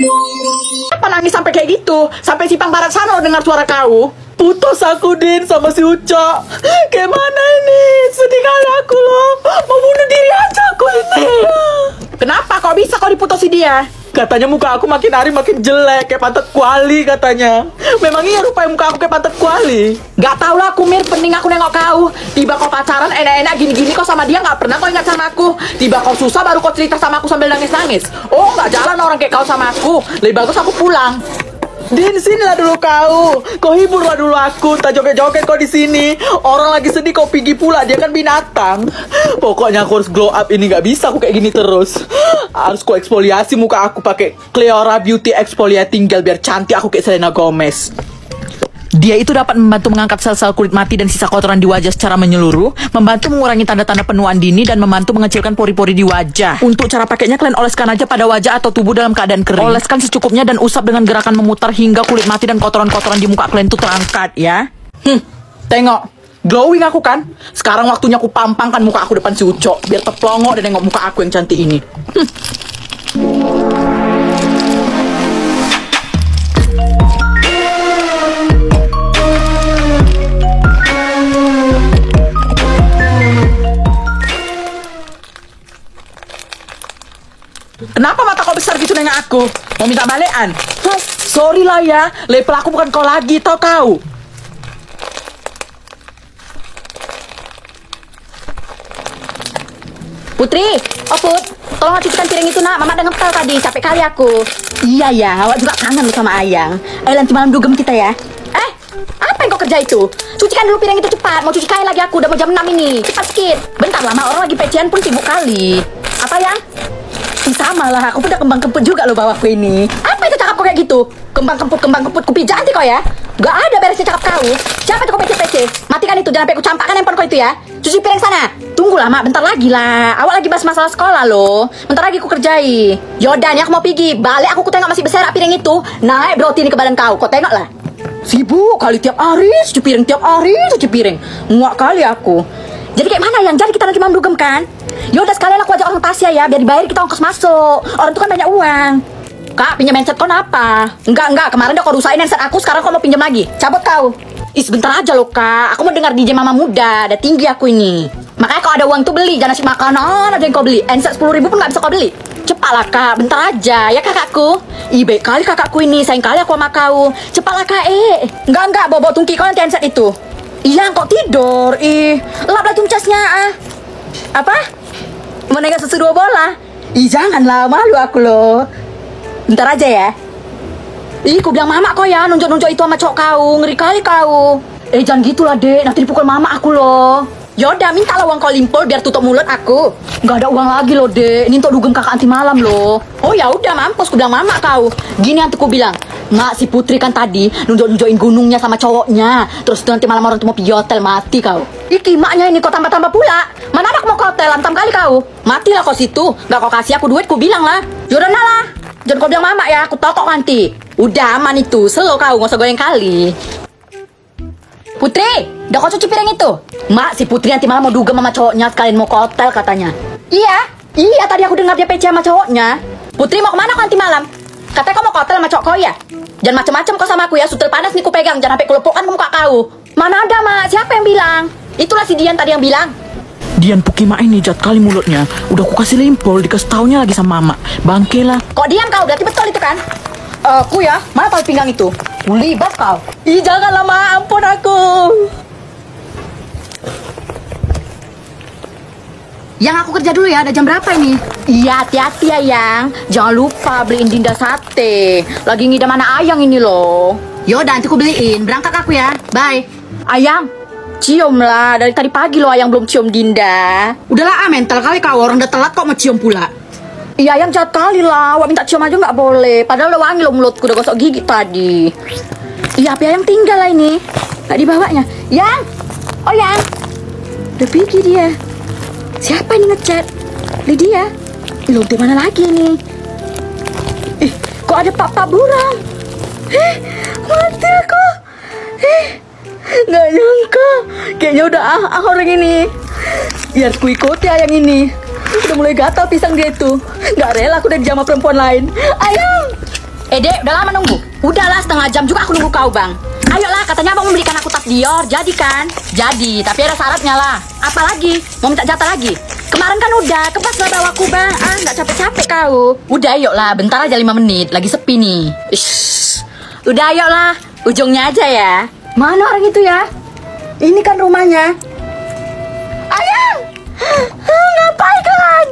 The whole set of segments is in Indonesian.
Apa nangis sampai kayak gitu? Sampai simpang barat sana lo dengar suara kau. Putus aku, Din, sama si Uca. Kayak mana ini? Sedih kali aku loh. Mau bunuh diri aja aku ini. Kenapa kok bisa kau diputusi dia? Katanya muka aku makin hari makin jelek, kayak pantat kuali katanya. Memang iya rupanya muka aku kayak pantat kuali. Gak tau lah aku, Mir, pening aku nengok kau. Tiba kau pacaran enak-enak gini-gini kau sama dia, gak pernah kau ingat sama aku. Tiba kau susah baru kau cerita sama aku sambil nangis-nangis. Oh, gak jalan orang kayak kau sama aku. Lebih bagus aku pulang. Din, sinilah dulu kau hiburlah dulu aku. Tak joget-joget kau di sini. Orang lagi sedih kau pergi pula, dia kan binatang. Pokoknya aku harus glow up ini, nggak bisa aku kayak gini terus. Harus kau eksfoliasi muka aku pakai Cleora Beauty Exfoliating Gel biar cantik aku kayak Selena Gomez. Dia itu dapat membantu mengangkat sel-sel kulit mati dan sisa kotoran di wajah secara menyeluruh, membantu mengurangi tanda-tanda penuaan dini, dan membantu mengecilkan pori-pori di wajah. Untuk cara pakainya, kalian oleskan aja pada wajah atau tubuh dalam keadaan kering. Oleskan secukupnya dan usap dengan gerakan memutar hingga kulit mati dan kotoran-kotoran di muka kalian itu terangkat, ya. Tengok, glowing aku kan? Sekarang waktunya aku pampangkan muka aku depan si Uco, biar terplongok dan nengok muka aku yang cantik ini. Kenapa mata kau besar gitu nengok aku? Mau minta balekan? Sorry lah ya, level aku bukan kau lagi, tau kau? Putri, oh Put, tolong cucikan piring itu nak, Mama udah ngepel tadi, capek kali aku. Iya ya, awak juga kangen lu sama Ayang. Nanti malam dugem kita ya. Apa yang kau kerja itu? Cucikan dulu piring itu cepat, mau cuci kain lagi aku, udah mau jam 6 ini. Cepat sedikit. Bentar lama, orang lagi pecian pun sibuk kali. Apa yang? Sama lah, aku udah kembang kemput juga lo bawaku ini. Apa itu cakap kau kayak gitu? Kembang kemput, kupi janti kau ya? Gak ada beresnya cakap kau. Siapa itu kau pece-pece? Matikan itu, jangan sampai ku campakkan handphone kau itu ya. Cuci piring sana. Tunggulah mak, bentar lagi lah. Awak lagi bahas masalah sekolah loh. Bentar lagi ku kerjai. Yaudah nih aku mau pergi. Balik aku tengok masih besar piring itu. Naik berarti ini ke badan kau. Kau tengok lah. Sibuk kali tiap hari cuci piring, tiap hari cuci piring. Muak kali aku. Jadi kayak mana yang? Jadi kita nanti malam dugem kan? Yaudah sekalian aku ajak orang Tasya ya, biar dibayar kita ongkos masuk. Orang itu kan banyak uang. Kak, pinjam handset kau apa? Enggak, kemarin udah kau rusain handset aku, sekarang kau mau pinjam lagi. Cabut kau. Sebentar aja loh kak, aku mau dengar DJ Mama Muda, ada tinggi aku ini. Makanya kalau ada uang tuh beli, jangan nasi makanan aja yang kau beli. Handset 10.000 pun gak bisa kau beli. Cepatlah kak, bentar aja ya kakakku. Baik kali kakakku ini, sayang kali aku sama kau. Cepatlah kak, Enggak, bawa tungki kau nanti handset itu. Iya, kok tidur, lap lah tuncasnya, Apa? Mau nengok susu 2 bola? Janganlah, malu aku loh. Bentar aja ya. Ku bilang mama kau ya, nunjuk-nunjuk itu sama cowok kau. Ngeri kali kau. Jangan gitulah dek, nanti dipukul mama aku loh. Yaudah, mintalah uang kau limpol biar tutup mulut aku. Gak ada uang lagi loh dek, ini untuk dugem kakak anti malam loh. Oh ya udah mampus, ku bilang mama kau. Gini nanti ku bilang, mak si Putri kan tadi nunjuk-nunjukin gunungnya sama cowoknya. Terus nanti malam orang tuh mau pergi hotel, mati kau. Iki maknya ini kau tambah-tambah pula. Mana anak mau ke hotel, lantam kali kau. Matilah kau situ, gak kau kasih aku duit, ku bilang lah. Yaudah lah, jangan kau bilang mama ya, aku tokok nanti. Udah aman itu, slow kau, gak usah goreng kali. Putri, udah kau cuci piring itu? Mak, si Putri nanti malam mau dugem sama cowoknya, sekalian mau ke hotel katanya. Iya, tadi aku dengar dia PC sama cowoknya. Putri mau kemana kau nanti malam? Katanya kau mau ke hotel sama cowok kau ya? Jangan macem-macem kau sama aku ya, sutil panas nih ku pegang, jangan sampai kelupukkan muka kau. Mana ada mak, siapa yang bilang? Itulah si Dian tadi yang bilang. Dian Pukima ini jahat kali mulutnya. Udah aku kasih limpol, dikasih taunya lagi sama mama. Bangke lah. Kok diam kau, berarti betul itu kan? Aku ya, mana tali pinggang itu? Libat kau. Janganlah ma, ampun aku. Yang aku kerja dulu ya, ada jam berapa ini? Iya, hati-hati ya Yang. Jangan lupa beliin Dinda sate. Lagi ngidam mana Ayang ini loh. Yaudah, nanti aku beliin. Berangkat aku ya, bye. Ayang, cium lah. Dari tadi pagi loh Ayang belum cium Dinda. Udahlah, mental kali kau. Orang udah telat kok mau cium pula. Iya, Ayang jahat kali lah. Wak minta cium aja nggak boleh. Padahal udah wangi loh mulutku, udah gosok gigi tadi. Iya, apa Ayang tinggal lah ini. Nggak dibawanya. Yang, oh Yang, udah pergi dia. Siapa ini ngechat? Lydia. Loh, di mana lagi nih? Kok ada Pak Burang? Mati aku. Nggak nyangka. Kayaknya udah orang ini. Biar ku ikuti Ayang ini. Udah mulai gatal pisang dia itu. Nggak rela aku udah dijamah perempuan lain. Ayang, Dek, udah lama nunggu. Udahlah, setengah jam juga aku nunggu kau, Bang. Ayolah, katanya Abang memberikan aku tas Dior, jadi kan? Jadi, tapi ada syaratnya lah. Apa lagi? Mau minta jatah lagi? Kemarin kan udah, kepas lah bawaku, Bang. Nggak capek-capek kau. Udah, ayolah, bentar aja 5 menit. Lagi sepi nih. Ish. Udah, ayolah. Ujungnya aja ya. Mana orang itu ya? Ini kan rumahnya. Ayang! Ngapain kan?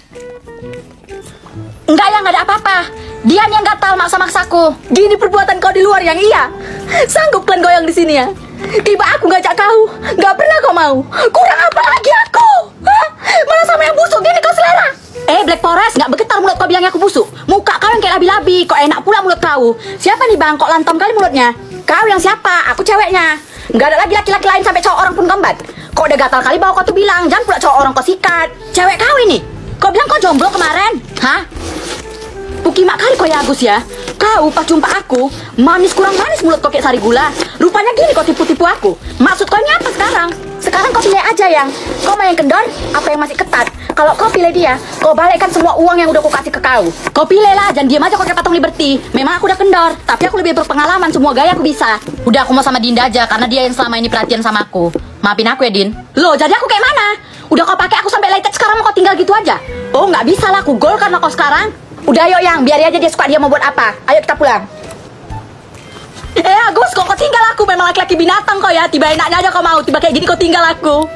Enggak ya, nggak ada apa-apa. Dia nih yang gatal maksa-maksaku. Gini perbuatan kau di luar yang iya. Sanggup kan goyang di sini ya? Tiba aku ngajak kau, nggak pernah kau mau. Kurang apa lagi aku? Hah? Malah sama yang busuk gini kau selera. Black Forest, nggak bergetar mulut kau bilangnya aku busuk. Muka kau yang kayak labi-labi, kok enak pula mulut kau. Siapa nih Bang, kok lantam kali mulutnya? Kau yang siapa? Aku ceweknya. Nggak ada lagi laki-laki lain sampai cowok orang pun gambat. Kok udah gatal kali bawa kau tuh bilang, jangan pula cowok orang kau sikat. Cewek kau ini. Kau bilang kau jomblo kemarin? Hah? Pukimak kali kau ya Agus ya. Kau pas jumpa aku, manis kurang manis mulut kau kayak sari gula. Rupanya gini kau tipu-tipu aku. Maksud kau ini apa sekarang? Sekarang kau pilih aja yang. Kau mau yang kendor, apa yang masih ketat? Kalau kau pilih dia, kau balikkan semua uang yang udah kau kasih ke kau. Kau pilih lah, jangan diam aja kau kayak patung Liberty. Memang aku udah kendor, tapi aku lebih berpengalaman, semua gaya aku bisa. Udah aku mau sama Dinda aja, karena dia yang selama ini perhatian sama aku. Maafin aku ya Din. Loh, jadi aku kayak mana? Udah kau pakai aku sampai lecet, sekarang mau kau tinggal gitu aja? Oh, nggak bisa lah, aku gol karena kau sekarang. Udah ayo yang, biar aja dia suka dia mau buat apa. Ayo kita pulang. Agus, kok kau tinggal aku? Memang laki-laki binatang kau ya. Tiba enaknya aja kau mau, tiba kayak gini kau tinggal aku.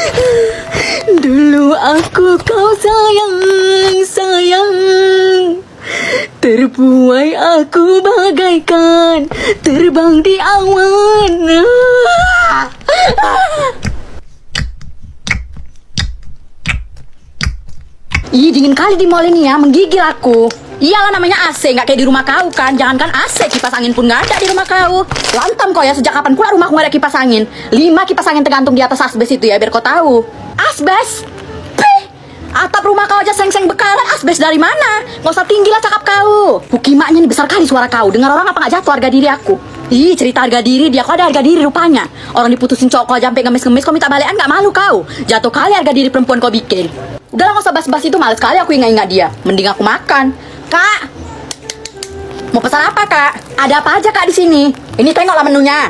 Dulu aku kau sayang, terbuai aku bagaikan terbang di awan. Ih, dingin kali di mall ini ya, menggigil aku. Iyalah namanya AC, nggak kayak di rumah kau kan. Jangankan AC, kipas angin pun nggak ada di rumah kau. Lantam kau ya, sejak kapan pula rumahku nggak ada kipas angin? 5 kipas angin tergantung di atas asbes itu ya, biar kau tahu. Asbes? Pih, atap rumah kau aja seng-seng bekalan, asbes dari mana? Nggak usah tinggi lah cakap kau. Pukimaknya nih besar kali suara kau. Dengar orang apa nggak jatuh harga diri aku? Ih, cerita harga diri, dia kok ada harga diri rupanya. Orang diputusin cowok kau aja sampai ngemis-ngemis, kau minta balikan nggak malu kau? Jatuh kali harga diri perempuan kau bikin. Udah lah, nggak usah bas-bas itu, males sekali aku ingat-ingat dia. Mending aku makan. Kak, mau pesan apa Kak? Ada apa aja Kak di sini? Ini tengoklah menunya.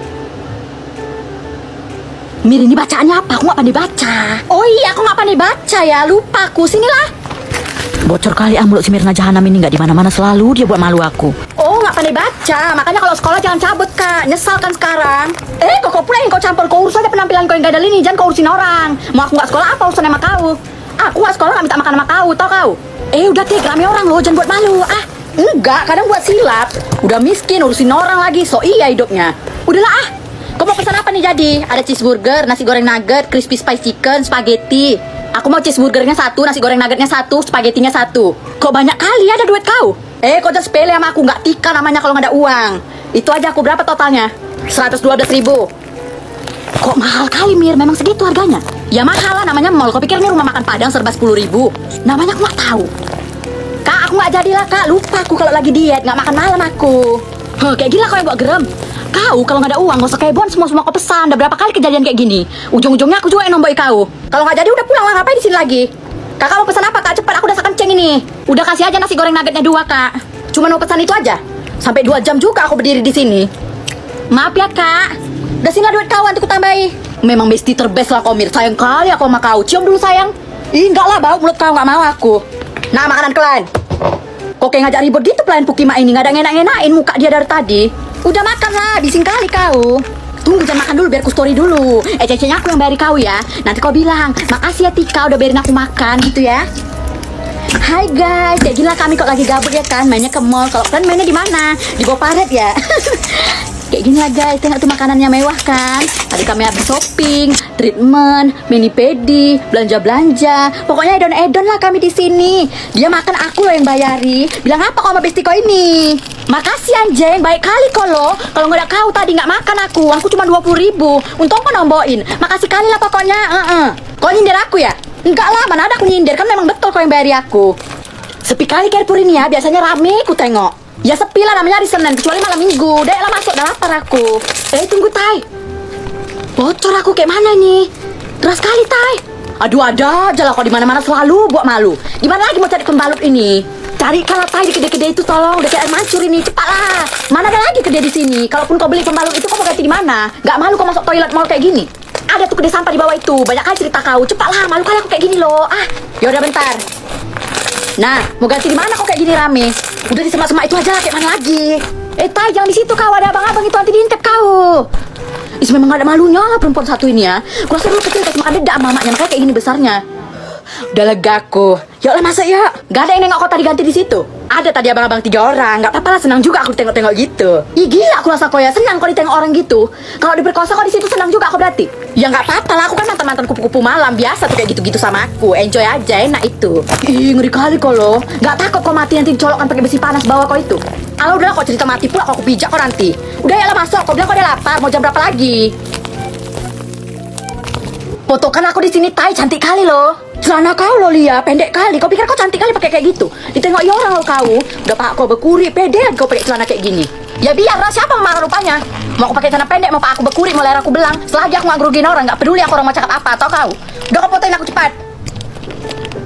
Mir, ini bacaannya apa? Aku nggak pandai baca. Oh iya, aku nggak pandai baca ya, lupa aku. Sinilah. Bocor kali mulut si Mirna Jahanam ini, nggak di mana-mana, selalu dia buat malu aku. Oh, nggak pandai baca, makanya kalau sekolah jangan cabut Kak. Nyesal kan sekarang. Kok pula yang kau campur? Kau urus aja penampilan kau yang gadal ini, jangan kau urusin orang. Mau aku nggak sekolah apa urusan sama kau? Aku nggak sekolah nggak minta makan sama kau, tau kau? Udah rame orang loh, jangan buat malu. Enggak, kadang buat silap. Udah miskin, urusin orang lagi, so iya hidupnya. Udahlah Kau mau pesan apa nih jadi? Ada cheeseburger, nasi goreng nugget, crispy spicy chicken, spaghetti. Aku mau cheeseburgernya 1, nasi goreng nuggetnya 1, spagettinya 1. Kok banyak kali ada duit kau? Kau jangan sepele sama aku, nggak tika namanya kalau nggak ada uang. Itu aja aku berapa totalnya? 112.000. Kok mahal kali Mir, memang segitu harganya? Ya mahal lah, namanya mall. Kau pikir ini rumah makan Padang serba 10.000? Namanya aku nggak tahu. Kak, aku nggak jadilah Kak, lupa aku kalau lagi diet, nggak makan malam aku. Kayak gila kau yang buat gerem. Kau kalau nggak ada uang, nggak usah kebon semua kau pesan. Udah berapa kali kejadian kayak gini? Ujung-ujungnya aku juga yang nomboi kau. Kalau nggak jadi udah pulang lah, ngapain di sini lagi? Kakak mau pesan apa Kak? Cepat, aku udah kenceng ini. Udah kasih aja nasi goreng nuggetnya 2 Kak. Cuma mau pesan itu aja. Sampai 2 jam juga aku berdiri di sini. Maaf ya Kak. Udah sini lah duit kau, nanti ku tambahi. Memang besti terbest lah kau Mir. Sayang kali aku sama kau. Cium dulu sayang. Ih enggak lah, bau mulut kau, nggak mau aku. Nah makanan kalian. Kok kayak ngajak ribut gitu pelayan Pukima ini, nggak ada ngenak-ngenakin muka dia dari tadi. Udah makan lah, bising kali kau. Tunggu, jangan makan dulu, biar ku story dulu. Cecenya aku yang bayari kau ya. Nanti kau bilang, makasih ya Tika udah bayarin aku makan gitu ya. Hai guys, kayak gila kami kok lagi gabut ya kan, mainnya ke mall. Kalau kalian mainnya di mana? Di bawah paret ya. Kayak gini lah guys, tengok tuh makanannya mewah kan. Tadi kami habis shopping, treatment, mini pedi, belanja-belanja. Pokoknya edon-edon lah kami di sini. Dia makan, aku loh yang bayari. Bilang apa kau sama besti kau ini? Makasih anjing, baik kali kau loh. Kalau nggak ada kau tadi nggak makan aku cuma 20.000. Untung kau nomboin. Makasih kali lah pokoknya. Kau nyindir aku ya? Enggak lah, mana ada aku nyindir, kan memang betul kau yang bayari aku. Sepi kali Carrefour ini ya, biasanya rame ku tengok. Ya sepi lah, namanya hari Senin, kecuali malam Minggu. Dek lah masuk, dah lapar aku. Tunggu Tai. Bocor aku kayak mana nih? Keras kali Tai. Aduh ada aja lah kok, di mana-mana selalu buat malu. Gimana lagi mau cari pembalut ini? Carikanlah Tai di kedai-kedai itu, tolong. Udah kayak air mancur ini, cepatlah. Mana ada lagi kedai di sini? Kalaupun kau beli pembalut itu, kau mau ganti di mana? Gak malu kau masuk toilet mall kayak gini? Ada tuh kedai sampah di bawah itu. Banyak kali cerita kau. Cepatlah, malu kali aku kayak gini loh. Ah, yaudah bentar. Nah, mau ganti di mana kok kayak gini rame? Udah di semak-semak itu aja lah, kayak mana lagi? Tai, jangan di situ kau. Ada abang-abang itu nanti diintip kau. Is memang gak ada malunya lah perempuan satu ini ya. Kurasa dulu kecil kasih makan dedak mamanya, makanya kayak gini besarnya. Udah lega aku. Ya lah masa ya? Gak ada yang nengok kau tadi ganti di situ? Ada tadi abang-abang 3 orang. Gak apa-apa lah, senang juga aku tengok-tengok gitu. Ih gila aku rasa kau ya, senang kau ditengok orang gitu. Kalau diperkosa kau di situ senang juga aku berarti. Ya nggak apa-apa lah, aku kan mantan-mantan kupu-kupu malam biasa tuh kayak gitu-gitu sama aku. Enjoy aja, enak itu. Ih ngeri kali kau loh. Gak takut kau mati nanti dicolokkan pakai besi panas bawah kau itu. Alah udah kau cerita mati pula kau pijak kau nanti. Udah ya lah masuk. Kau bilang kau udah lapar. Mau jam berapa lagi? Fotokan aku di sini Tai, cantik kali loh. Celana kau loh Lia, pendek kali. Kau pikir kau cantik kali pakai kayak gitu? Ditengok ya orang loh kau. Udah pak kau berkuri, pede kau pakai celana kayak gini. Ya biarlah, siapa marah rupanya. Mau aku pakai celana pendek, mau pak aku berkuri, mau leher aku belang. Selagi aku nggak ngerugiin orang, nggak peduli aku orang mau cakap apa atau kau. Udah kau fotoin aku cepat.